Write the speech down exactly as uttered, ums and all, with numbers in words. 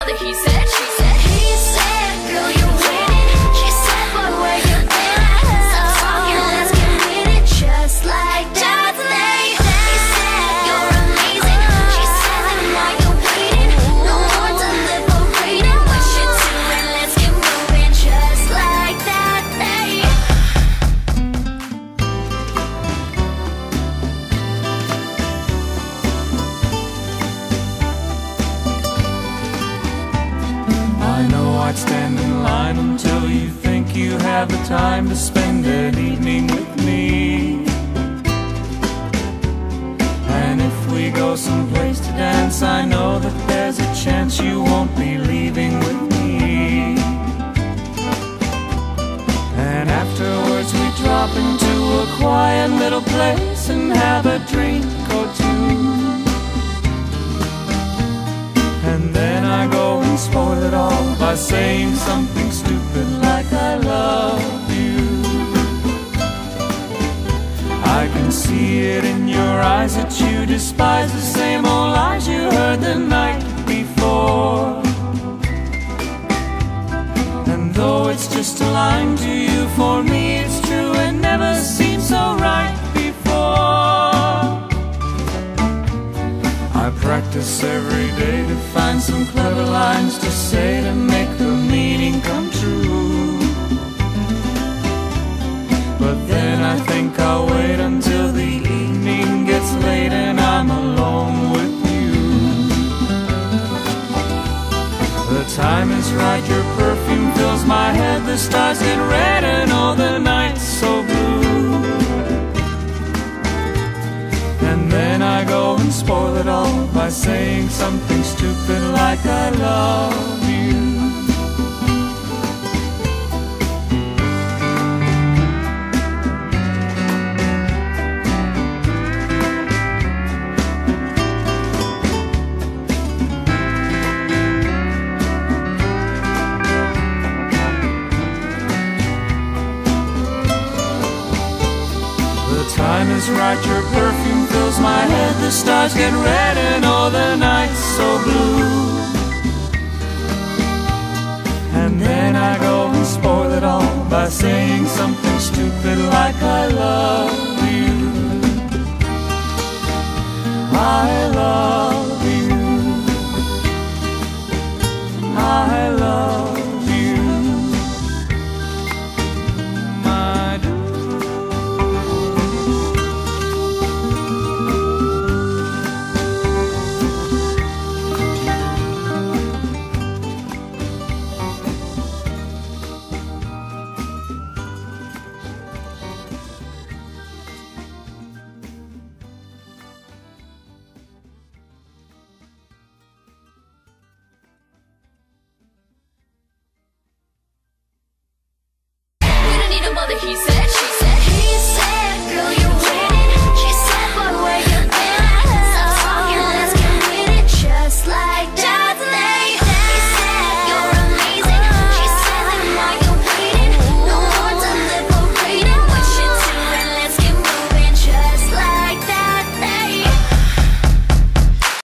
the he said, she said. He said, girl, you're winning. She said, boy, where you been at? Stop talking, let's get with it. Just like that, they He said, you're amazing. She said, then why you waiting? No more deliberating. What you doing? Let's get moving. Just like that, they I know I'd stand in line until you think you have the time to spend an evening with me. And if we go someplace to dance, I know that there's a chance you won't be leaving with me. And afterwards we drop into a quiet little place and have a drink or two. And then I go and spoil it all by saying something stupid like I love you. I can see it in your eyes that you despise the same old lies you heard the night before. And though it's just a line to you, for me it's true, it never seemed so right before. I practice every day to find some clever lines to say to make the meaning come true. But then I think I'll wait until the evening gets late and I'm alone with you. The time is right, your perfume fills my head, the stars get red and all the night's so blue. And then I go and spoil it all by saying something stupid like I love you. The time is right, your perfume fills my head, the stars get red and all the night's so blue. And then I go and spoil it all by saying something stupid like I love you. I love you.